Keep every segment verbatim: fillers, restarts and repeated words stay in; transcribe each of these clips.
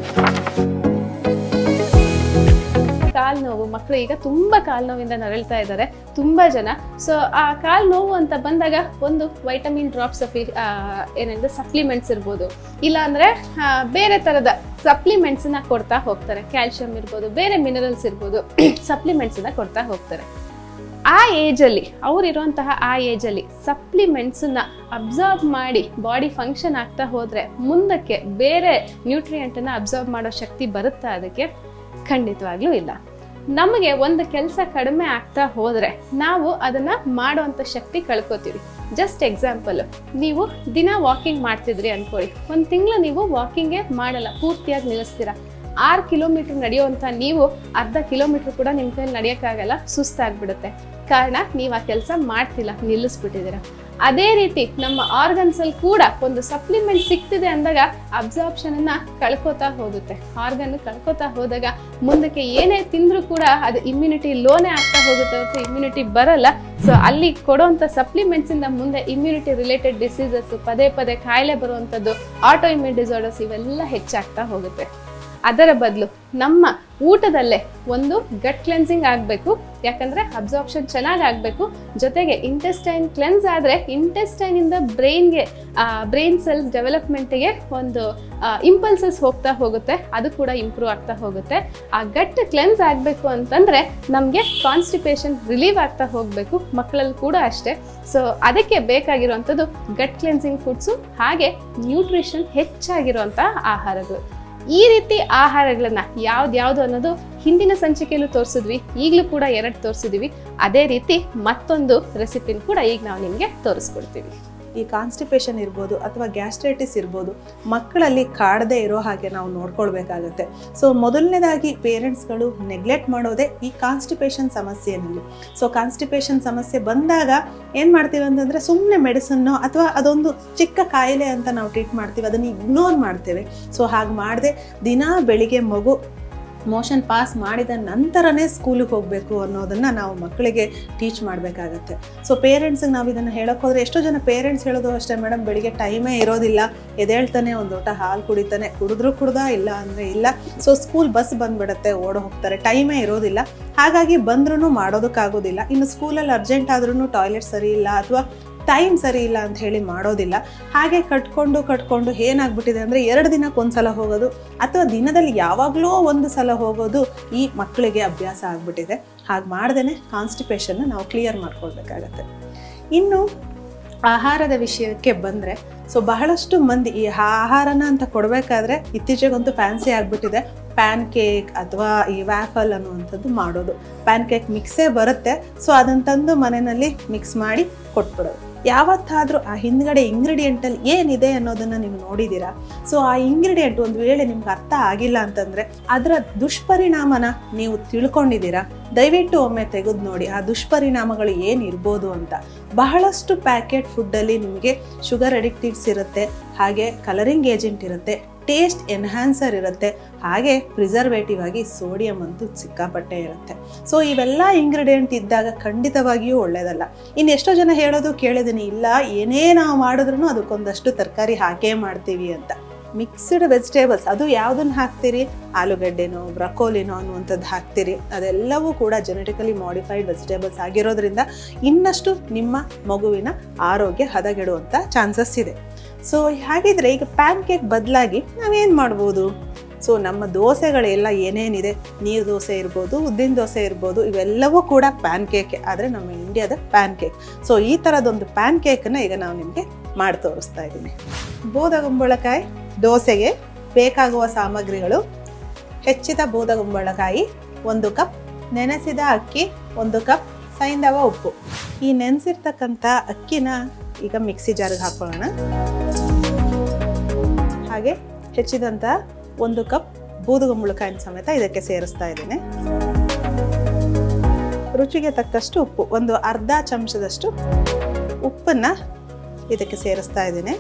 ಕಾಲು ನೋವು ಮಕ್ಕಳು ಈಗ ತುಂಬಾ ಕಾಲು ನೋವಿಂದ ನರಳ್ತಾ ಇದ್ದಾರೆ ತುಂಬಾ ಜನ. ಸೊ ಆ ಕಾಲು ನೋವು ಅಂತ ಬಂದಾಗ ಒಂದು ವೈಟಮಿನ್ ಡ್ರಾಪ್ಸ್ ಏನಂದ್ರೆ ಸಪ್ಲಿಮೆಂಟ್ಸ್ ಇರ್ಬೋದು, ಇಲ್ಲ ಅಂದ್ರೆ ಬೇರೆ ತರದ ಸಪ್ಲಿಮೆಂಟ್ಸ್ ನ ಕೊಡ್ತಾ ಹೋಗ್ತಾರೆ. ಕ್ಯಾಲ್ಸಿಯಂ ಇರ್ಬೋದು, ಬೇರೆ ಮಿನರಲ್ಸ್ ಇರ್ಬೋದು, ಸಪ್ಲಿಮೆಂಟ್ಸ್ ನ ಕೊಡ್ತಾ ಹೋಗ್ತಾರೆ. ಆ ಏಜ್ ಅಲ್ಲಿ ಅವ್ರಿರುವಂತಹ ಆ ಏಜ್ ಅಲ್ಲಿ ಸಪ್ಲಿಮೆಂಟ್ಸ್ ನ ಅಬ್ಸರ್ವ್ ಮಾಡಿ ಬಾಡಿ ಫಂಕ್ಷನ್ ಆಗ್ತಾ ಹೋದ್ರೆ ಮುಂದಕ್ಕೆ ಬೇರೆ ನ್ಯೂಟ್ರಿಯೆಂಟ್ ನ ಅಬ್ಸರ್ವ್ ಮಾಡೋ ಶಕ್ತಿ ಬರುತ್ತಾ? ಅದಕ್ಕೆ ಖಂಡಿತವಾಗ್ಲೂ ಇಲ್ಲ. ನಮಗೆ ಒಂದು ಕೆಲಸ ಕಡಿಮೆ ಆಗ್ತಾ ಹೋದ್ರೆ ನಾವು ಅದನ್ನ ಮಾಡುವಂತ ಶಕ್ತಿ ಕಳ್ಕೊತೀವಿ. ಜಸ್ಟ್ ಎಕ್ಸಾಂಪಲ್, ನೀವು ದಿನ ವಾಕಿಂಗ್ ಮಾಡ್ತಿದ್ರಿ ಅನ್ಕೊಳ್ಳಿ, ಒಂದು ತಿಂಗಳು ನೀವು ವಾಕಿಂಗೇ ಮಾಡಲ್ಲ, ಪೂರ್ತಿಯಾಗಿ ನಿಲ್ಲಿಸ್ತೀರಾ. ಆರು ಕಿಲೋಮೀಟರ್ ನಡೆಯುವಂಥ ನೀವು ಅರ್ಧ ಕಿಲೋಮೀಟರ್ ಕೂಡ ನಿಮ್ಮ ಕೈಯಲ್ಲಿ ನಡೆಯೋಕ್ಕಾಗಲ್ಲ, ಸುಸ್ತಾಗ್ಬಿಡುತ್ತೆ. ಕಾರಣ ನೀವು ಆ ಕೆಲಸ ಮಾಡ್ತಿಲ್ಲ, ನಿಲ್ಲಿಸ್ಬಿಟ್ಟಿದ್ದೀರ. ಅದೇ ರೀತಿ ನಮ್ಮ ಆರ್ಗನ್ಸ್ ಅಲ್ಲಿ ಕೂಡ ಒಂದು ಸಪ್ಲಿಮೆಂಟ್ ಸಿಗ್ತಿದೆ ಅಂದಾಗ ಅಬ್ಸಾರ್ಪ್ಷನ್ ಅನ್ನ ಕಳ್ಕೊತಾ ಹೋಗುತ್ತೆ. ಆರ್ಗನ್ ಕಳ್ಕೊತಾ ಹೋದಾಗ ಮುಂದಕ್ಕೆ ಏನೇ ತಿಂದ್ರೂ ಕೂಡ ಅದು ಇಮ್ಯುನಿಟಿ ಲೋನೇ ಆಗ್ತಾ ಹೋಗುತ್ತೆ ಹೊರತು ಇಮ್ಯುನಿಟಿ ಬರಲ್ಲ. ಸೊ ಅಲ್ಲಿ ಕೊಡುವಂಥ ಸಪ್ಲಿಮೆಂಟ್ಸ್ ಇಂದ ಮುಂದೆ ಇಮ್ಯುನಿಟಿ ರಿಲೇಟೆಡ್ ಡಿಸೀಸಸ್, ಪದೇ ಪದೇ ಕಾಯಿಲೆ ಬರುವಂಥದ್ದು, ಆಟೋ ಇಮ್ಯೂನ್ ಡಿಸಾರ್ಡರ್ಸ್ ಇವೆಲ್ಲ ಹೆಚ್ಚಾಗ್ತಾ ಹೋಗುತ್ತೆ. ಅದರ ಬದಲು ನಮ್ಮ ಊಟದಲ್ಲೇ ಒಂದು ಗಟ್ ಕ್ಲೆನ್ಸಿಂಗ್ ಆಗಬೇಕು, ಯಾಕಂದ್ರೆ ಅಬ್ಸಾರ್ಪ್ಷನ್ ಚೆನ್ನಾಗಿ ಆಗಬೇಕು. ಜೊತೆಗೆ ಇಂಟೆಸ್ಟೈನ್ ಕ್ಲೆನ್ಸ್ ಆದರೆ ಇಂಟೆಸ್ಟೈನ್ ಇಂದ ಬ್ರೈನ್ಗೆ ಬ್ರೈನ್ ಸೆಲ್ ಡೆವಲಪ್ಮೆಂಟ್ಗೆ ಒಂದು ಇಂಪಲ್ಸಸ್ ಹೋಗ್ತಾ ಹೋಗುತ್ತೆ, ಅದು ಕೂಡ ಇಂಪ್ರೂವ್ ಆಗ್ತಾ ಹೋಗುತ್ತೆ. ಆ ಗಟ್ ಕ್ಲೆನ್ಸ್ ಆಗಬೇಕು ಅಂತಂದ್ರೆ ನಮಗೆ ಕಾನ್ಸ್ಟಿಪೇಷನ್ ರಿಲೀವ್ ಆಗ್ತಾ ಹೋಗಬೇಕು. ಮಕ್ಕಳಲ್ಲಿ ಕೂಡ ಅಷ್ಟೇ. ಸೊ ಅದಕ್ಕೆ ಬೇಕಾಗಿರುವಂಥದ್ದು ಗಟ್ ಕ್ಲೆನ್ಸಿಂಗ್ ಫುಡ್ಸು, ಹಾಗೆ ನ್ಯೂಟ್ರಿಷನ್ ಹೆಚ್ಚಾಗಿರುವಂಥ ಆಹಾರಗಳು. ಈ ರೀತಿ ಆಹಾರಗಳನ್ನ ಯಾವ್ದ್ಯಾವ್ದು ಅನ್ನೋದು ಹಿಂದಿನ ಸಂಚಿಕೆಯಲ್ಲೂ ತೋರಿಸಿದ್ವಿ, ಈಗಲೂ ಕೂಡ ಎರಡು ತೋರಿಸಿದ್ವಿ. ಅದೇ ರೀತಿ ಮತ್ತೊಂದು ರೆಸಿಪಿನ ಕೂಡ ಈಗ ನಾವು ನಿಮಗೆ ತೋರಿಸ್ಕೊಡ್ತೀವಿ. ಈ ಕಾನ್ಸ್ಟಿಪೇಷನ್ ಇರ್ಬೋದು ಅಥವಾ ಗ್ಯಾಸ್ಟ್ರೈಟಿಸ್ ಇರ್ಬೋದು, ಮಕ್ಕಳಲ್ಲಿ ಕಾಡದೇ ಇರೋ ಹಾಗೆ ನಾವು ನೋಡ್ಕೊಳ್ಬೇಕಾಗತ್ತೆ. ಸೊ ಮೊದಲನೇದಾಗಿ ಪೇರೆಂಟ್ಸ್ಗಳು ನೆಗ್ಲೆಕ್ಟ್ ಮಾಡೋದೇ ಈ ಕಾನ್ಸ್ಟಿಪೇಷನ್ ಸಮಸ್ಯೆಯಲ್ಲಿ. ಸೊ ಕಾನ್ಸ್ಟಿಪೇಷನ್ ಸಮಸ್ಯೆ ಬಂದಾಗ ಏನು ಮಾಡ್ತೀವಿ ಅಂತಂದರೆ ಸುಮ್ಮನೆ ಮೆಡಿಸನ್ನು ಅಥವಾ ಅದೊಂದು ಚಿಕ್ಕ ಕಾಯಿಲೆ ಅಂತ ನಾವು ಟ್ರೀಟ್ ಮಾಡ್ತೀವಿ, ಅದನ್ನು ಇಗ್ನೋರ್ ಮಾಡ್ತೇವೆ. ಸೊ ಹಾಗೆ ಮಾಡದೆ ದಿನಾ ಬೆಳಿಗ್ಗೆ ಮಗು ಮೋಷನ್ ಪಾಸ್ ಮಾಡಿದ ನಂತರನೇ ಸ್ಕೂಲಿಗೆ ಹೋಗಬೇಕು ಅನ್ನೋದನ್ನು ನಾವು ಮಕ್ಕಳಿಗೆ ಟೀಚ್ ಮಾಡಬೇಕಾಗತ್ತೆ. ಸೊ ಪೇರೆಂಟ್ಸಿಗೆ ನಾವು ಇದನ್ನು ಹೇಳೋಕ್ಕೋದ್ರೆ ಎಷ್ಟೋ ಜನ ಪೇರೆಂಟ್ಸ್ ಹೇಳೋದು ಅಷ್ಟೇ, ಮೇಡಮ್ ಬೆಳಿಗ್ಗೆ ಟೈಮೇ ಇರೋದಿಲ್ಲ, ಎದ್ದೇಳ್ತಾನೆ ಒಂದು ಲೋಟ ಹಾಲು ಕುಡಿತಾನೆ, ಕುಡಿದ್ರೂ ಕುಡ್ದ ಇಲ್ಲ ಅಂದರೆ ಇಲ್ಲ. ಸೊ ಸ್ಕೂಲ್ ಬಸ್ ಬಂದುಬಿಡುತ್ತೆ, ಓಡೋ ಹೋಗ್ತಾರೆ, ಟೈಮೇ ಇರೋದಿಲ್ಲ, ಹಾಗಾಗಿ ಬಂದ್ರೂ ಮಾಡೋದಕ್ಕಾಗೋದಿಲ್ಲ. ಇನ್ನು ಸ್ಕೂಲಲ್ಲಿ ಅರ್ಜೆಂಟ್ ಆದ್ರೂ ಟಾಯ್ಲೆಟ್ ಸರಿ ಇಲ್ಲ ಅಥವಾ ಟೈಮ್ ಸರಿ ಇಲ್ಲ ಅಂತ ಹೇಳಿ ಮಾಡೋದಿಲ್ಲ. ಹಾಗೆ ಕಟ್ಕೊಂಡು ಕಟ್ಕೊಂಡು ಏನಾಗ್ಬಿಟ್ಟಿದೆ ಅಂದರೆ ಎರಡು ದಿನಕ್ಕೆ ಒಂದು ಸಲ ಹೋಗೋದು ಅಥವಾ ದಿನದಲ್ಲಿ ಯಾವಾಗಲೂ ಒಂದು ಸಲ ಹೋಗೋದು ಈ ಮಕ್ಕಳಿಗೆ ಅಭ್ಯಾಸ ಆಗಿಬಿಟ್ಟಿದೆ. ಹಾಗೆ ಮಾಡ್ದೇ ಕಾನ್ಸ್ಟಿಪೇಷನ್ನ ನಾವು ಕ್ಲಿಯರ್ ಮಾಡ್ಕೊಳ್ಬೇಕಾಗತ್ತೆ. ಇನ್ನು ಆಹಾರದ ವಿಷಯಕ್ಕೆ ಬಂದರೆ, ಸೊ ಬಹಳಷ್ಟು ಮಂದಿ ಈ ಆಹಾರನ ಅಂತ ಕೊಡಬೇಕಾದ್ರೆ ಇತ್ತೀಚೆಗಂತೂ ಫ್ಯಾನ್ಸಿ ಆಗಿಬಿಟ್ಟಿದೆ. ಪ್ಯಾನ್ ಕೇಕ್ ಅಥವಾ ಈ ವ್ಯಾಫಲ್ ಅನ್ನುವಂಥದ್ದು ಮಾಡೋದು. ಪ್ಯಾನ್ ಕೇಕ್ ಮಿಕ್ಸೇ ಬರುತ್ತೆ, ಸೊ ಅದನ್ನು ತಂದು ಮನೆಯಲ್ಲಿ ಮಿಕ್ಸ್ ಮಾಡಿ ಕೊಟ್ಬಿಡೋದು. ಯಾವತ್ತಾದರೂ ಆ ಹಿಂದ್ಗಡೆ ಇಂಗ್ರೀಡಿಯೆಂಟಲ್ಲಿ ಏನಿದೆ ಅನ್ನೋದನ್ನು ನೀವು ನೋಡಿದ್ದೀರಾ? ಸೊ ಆ ಇಂಗ್ರೀಡಿಯೆಂಟ್ ಒಂದು ವೇಳೆ ನಿಮ್ಗೆ ಅರ್ಥ ಆಗಿಲ್ಲ ಅಂತಂದರೆ ಅದರ ದುಷ್ಪರಿಣಾಮನ ನೀವು ತಿಳ್ಕೊಂಡಿದ್ದೀರಾ? ದಯವಿಟ್ಟು ಒಮ್ಮೆ ತೆಗೆದು ನೋಡಿ ಆ ದುಷ್ಪರಿಣಾಮಗಳು ಏನಿರ್ಬೋದು ಅಂತ. ಬಹಳಷ್ಟು ಪ್ಯಾಕೆಟ್ ಫುಡ್ಡಲ್ಲಿ ನಿಮಗೆ ಶುಗರ್ ಅಡಿಕ್ಟಿವ್ಸ್ ಇರುತ್ತೆ, ಹಾಗೆ ಕಲರಿಂಗ್ ಏಜೆಂಟ್ ಇರುತ್ತೆ, ಟೇಸ್ಟ್ ಎನ್ಹ್ಯಾನ್ಸರ್ ಇರುತ್ತೆ, ಹಾಗೆ ಪ್ರಿಸರ್ವೇಟಿವ್ ಆಗಿ ಸೋಡಿಯಂ ಅಂತೂ ಸಿಕ್ಕಾಪಟ್ಟೆ ಇರುತ್ತೆ. ಸೊ ಇವೆಲ್ಲ ಇಂಗ್ರೀಡಿಯೆಂಟ್ ಇದ್ದಾಗ ಖಂಡಿತವಾಗಿಯೂ ಒಳ್ಳೆಯದಲ್ಲ. ಇನ್ನು ಎಷ್ಟೋ ಜನ ಹೇಳೋದು ಕೇಳಿದ್ದೀನಿ, ಇಲ್ಲ ಏನೇ ನಾವು ಮಾಡಿದ್ರೂ ಅದಕ್ಕೊಂದಷ್ಟು ತರಕಾರಿ ಹಾಕೇ ಮಾಡ್ತೀವಿ ಅಂತ. ಮಿಕ್ಸ್ಡ್ ವೆಜಿಟೇಬಲ್ಸ್ ಅದು ಯಾವುದನ್ನು ಹಾಕ್ತೀರಿ? ಆಲೂಗಡ್ಡೆನೋ ಬ್ರಕೋಲಿನೋ ಅನ್ನುವಂಥದ್ದು ಹಾಕ್ತೀರಿ. ಅದೆಲ್ಲವೂ ಕೂಡ ಜೆನೆಟಿಕಲಿ ಮಾಡಿಫೈಡ್ ವೆಜಿಟೇಬಲ್ಸ್ ಆಗಿರೋದ್ರಿಂದ ಇನ್ನಷ್ಟು ನಿಮ್ಮ ಮಗುವಿನ ಆರೋಗ್ಯ ಹದಗೆಡುವಂಥ ಚಾನ್ಸಸ್ ಇದೆ. ಸೊ ಹಾಗಿದ್ರೆ ಈಗ ಪ್ಯಾನ್ ಕೇಕ್ ಬದಲಾಗಿ ನಾವೇನು ಮಾಡ್ಬೋದು? ಸೊ ನಮ್ಮ ದೋಸೆಗಳೆಲ್ಲ ಏನೇನಿದೆ, ನೀರು ದೋಸೆ ಇರ್ಬೋದು, ಉದ್ದಿನ ದೋಸೆ ಇರ್ಬೋದು, ಇವೆಲ್ಲವೂ ಕೂಡ ಪ್ಯಾನ್ ಕೇಕೆ, ಆದರೆ ನಮ್ಮ ಇಂಡಿಯಾದ ಪ್ಯಾನ್ ಕೇಕ್. ಸೊ ಈ ಥರದೊಂದು ಪ್ಯಾನ್ ಕೇಕನ್ನು ಈಗ ನಾವು ನಿಮಗೆ ಮಾಡಿ ತೋರಿಸ್ತಾ ಇದ್ದೀನಿ. ಬೂದಗುಂಬಳಕಾಯಿ ದೋಸೆಗೆ ಬೇಕಾಗುವ ಸಾಮಗ್ರಿಗಳು: ಹೆಚ್ಚಿದ ಬೂದಗುಂಬಳಕಾಯಿ ಒಂದು ಕಪ್, ನೆನೆಸಿದ ಅಕ್ಕಿ ಒಂದು ಕಪ್, ಸೈಂಧವ ಉಪ್ಪು. ಈ ನೆನೆಸಿರ್ತಕ್ಕಂಥ ಅಕ್ಕಿನ ಈಗ ಮಿಕ್ಸಿ ಜಾರಿಗೆ ಹಾಕೊಳ್ಳೋಣ. ಹಾಗೆ ಹೆಚ್ಚಿದಂಥ ಒಂದು ಕಪ್ ಬೂದುಗುಂಬಳಕಾಯಿನ ಸಮೇತ ಇದಕ್ಕೆ ಸೇರಿಸ್ತಾ ಇದ್ದೇನೆ. ರುಚಿಗೆ ತಕ್ಕಷ್ಟು ಉಪ್ಪು, ಒಂದು ಅರ್ಧ ಚಮಚದಷ್ಟು ಉಪ್ಪನ್ನು ಇದಕ್ಕೆ ಸೇರಿಸ್ತಾ ಇದ್ದೇನೆ.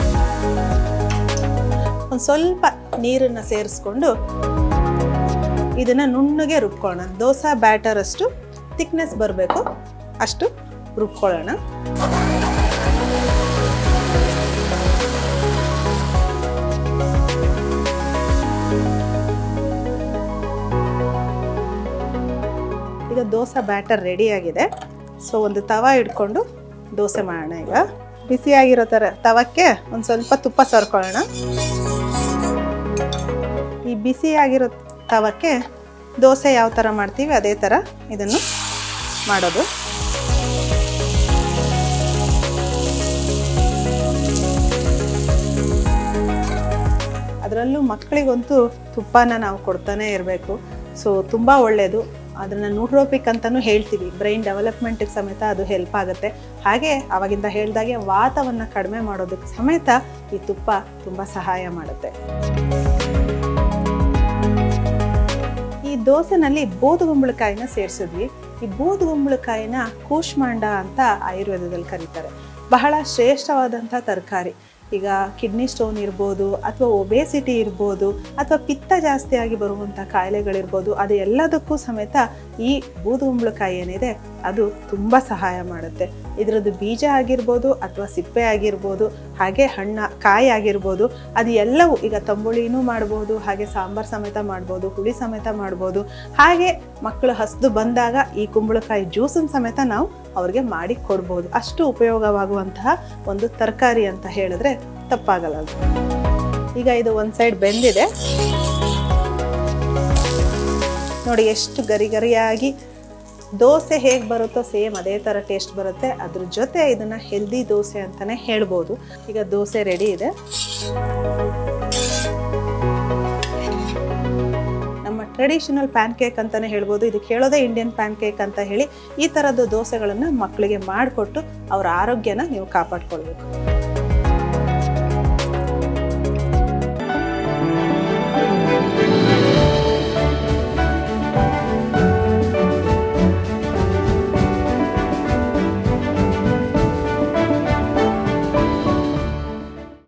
ಒಂದು ಸ್ವಲ್ಪ ನೀರನ್ನು ಸೇರಿಸ್ಕೊಂಡು ಇದನ್ನು ನುಣ್ಣಗೆ ರುಬ್ಕೊಳ್ಳೋಣ. ದೋಸೆ ಬ್ಯಾಟರ್ ಅಷ್ಟು ಥಿಕ್ನೆಸ್ ಬರಬೇಕು, ಅಷ್ಟು ರುಬ್ಕೊಳ್ಳೋಣ. ದೋಸೆ ಬ್ಯಾಟರ್ ರೆಡಿಯಾಗಿದೆ. ಸೊ ಒಂದು ತವ ಇಟ್ಕೊಂಡು ದೋಸೆ ಮಾಡೋಣ. ಈಗ ಬಿಸಿಯಾಗಿರೋ ಥರ ತವಕ್ಕೆ ಒಂದು ಸ್ವಲ್ಪ ತುಪ್ಪ ಸರ್ಕೊಳ್ಳೋಣ. ಈ ಬಿಸಿಯಾಗಿರೋ ತವಕ್ಕೆ ದೋಸೆ ಯಾವ ಥರ ಮಾಡ್ತೀವಿ ಅದೇ ಥರ ಇದನ್ನು ಮಾಡೋದು. ಅದರಲ್ಲೂ ಮಕ್ಕಳಿಗಂತೂ ತುಪ್ಪನ ನಾವು ಕೊಡ್ತಾನೆ ಇರಬೇಕು. ಸೊ ತುಂಬ ಒಳ್ಳೆಯದು. ಅದನ್ನು ನ್ಯೂಟ್ರೋಪಿಕ್ ಅಂತಲೂ ಹೇಳ್ತೀವಿ. ಬ್ರೈನ್ ಡೆವಲಪ್ಮೆಂಟಿಗೆ ಸಮೇತ ಅದು ಹೆಲ್ಪ್ ಆಗುತ್ತೆ. ಹಾಗೆ ಆವಾಗಿಂದ ಹೇಳಿದಾಗೆ ವಾತವನ್ನು ಕಡಿಮೆ ಮಾಡೋದಕ್ಕೆ ಸಮೇತ ಈ ತುಪ್ಪ ತುಂಬ ಸಹಾಯ ಮಾಡುತ್ತೆ. ಈ ದೋಸೆನಲ್ಲಿ ಬೂದುಗುಂಬಳಕಾಯಿನ ಸೇರಿಸಿದ್ವಿ. ಈ ಬೂದುಗುಂಬಳಕಾಯಿನ ಕೂಷ್ಮಾಂಡ ಅಂತ ಆಯುರ್ವೇದದಲ್ಲಿ ಕರೀತಾರೆ. ಬಹಳ ಶ್ರೇಷ್ಠವಾದಂಥ ತರಕಾರಿ. ಈಗ ಕಿಡ್ನಿ ಸ್ಟೋನ್ ಇರ್ಬೋದು, ಅಥವಾ ಒಬೇಸಿಟಿ ಇರ್ಬೋದು, ಅಥವಾ ಪಿತ್ತ ಜಾಸ್ತಿಯಾಗಿ ಬರುವಂಥ ಕಾಯಿಲೆಗಳಿರ್ಬೋದು, ಅದು ಎಲ್ಲದಕ್ಕೂ ಸಮೇತ ಈ ಬೂದುಗುಂಬಳಕಾಯಿ ಏನಿದೆ ಅದು ತುಂಬ ಸಹಾಯ ಮಾಡುತ್ತೆ. ಇದರದ್ದು ಬೀಜ ಆಗಿರ್ಬೋದು ಅಥವಾ ಸಿಪ್ಪೆ ಆಗಿರ್ಬೋದು, ಹಾಗೆ ಹಣ್ಣ ಕಾಯಿ ಆಗಿರ್ಬೋದು, ಅದು ಎಲ್ಲವೂ ಈಗ ತಂಬುಳಿನೂ ಮಾಡ್ಬೋದು, ಹಾಗೆ ಸಾಂಬಾರು ಸಮೇತ ಮಾಡ್ಬೋದು, ಹುಳಿ ಸಮೇತ ಮಾಡ್ಬೋದು. ಹಾಗೆ ಮಕ್ಕಳು ಹಸಿದು ಬಂದಾಗ ಈ ಕುಂಬಳಕಾಯಿ ಜ್ಯೂಸನ್ನು ಸಮೇತ ನಾವು ಅವ್ರಿಗೆ ಮಾಡಿ ಕೊಡ್ಬೋದು. ಅಷ್ಟು ಉಪಯೋಗವಾಗುವಂತಹ ಒಂದು ತರಕಾರಿ ಅಂತ ಹೇಳಿದ್ರೆ ತಪ್ಪಾಗಲ್ಲ. ಈಗ ಇದು ಒಂದು ಸೈಡ್ ಬೆಂದಿದೆ ನೋಡಿ, ಎಷ್ಟು ಗರಿ ಗರಿಯಾಗಿ. ದೋಸೆ ಹೇಗೆ ಬರುತ್ತೋ ಸೇಮ್ ಅದೇ ಥರ ಟೇಸ್ಟ್ ಬರುತ್ತೆ. ಅದ್ರ ಜೊತೆ ಇದನ್ನು ಹೆಲ್ದಿ ದೋಸೆ ಅಂತಲೇ ಹೇಳ್ಬೋದು. ಈಗ ದೋಸೆ ರೆಡಿ ಇದೆ. ನಮ್ಮ ಟ್ರೆಡಿಷನಲ್ ಪ್ಯಾನ್ ಕೇಕ್ ಅಂತಲೇ ಹೇಳ್ಬೋದು. ಇದಕ್ಕೆ ಹೇಳೋದೇ ಇಂಡಿಯನ್ ಪ್ಯಾನ್ ಕೇಕ್ ಅಂತ ಹೇಳಿ. ಈ ಥರದ್ದು ದೋಸೆಗಳನ್ನು ಮಕ್ಕಳಿಗೆ ಮಾಡಿಕೊಟ್ಟು ಅವರ ಆರೋಗ್ಯನ ನೀವು ಕಾಪಾಡ್ಕೊಳ್ಬೇಕು.